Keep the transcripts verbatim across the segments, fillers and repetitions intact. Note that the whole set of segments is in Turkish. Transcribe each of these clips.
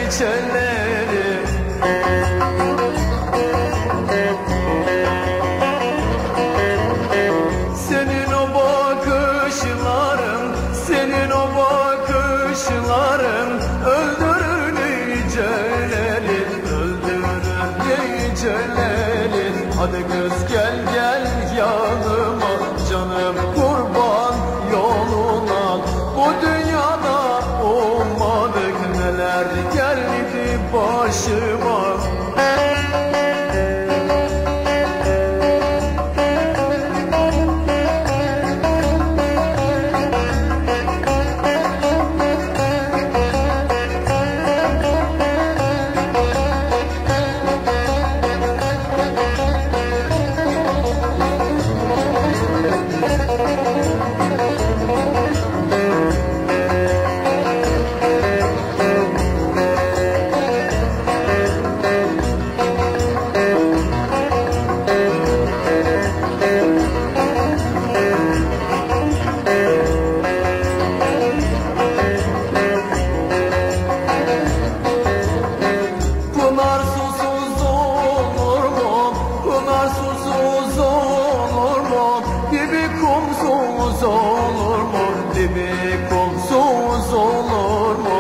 geceleri. Senin o bakışların, senin o bakışların öldürür niceleri, öldürür niceleri. Hadi kız gel gel yanıma, canım kurban yoluna. Bu dünyada ummadık neler geldi başıma. Pınar susuz olur mu? Pınar susuz olur mu? Dibi kumsuz olur mu? Dibi kumsuz olur mu?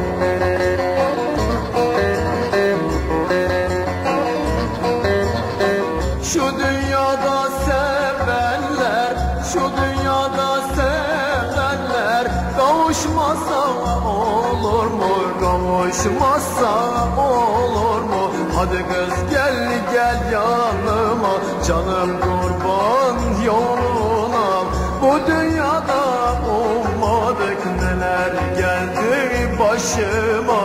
Şu dünyada sevenler, şu dünyada sevenler kavuşmazsa olur mu? Kavuşmazsa olur mu? Hadi kız gel gel yanıma, canım kurban yoluna. Bu dünyada ummadık neler geldi başıma.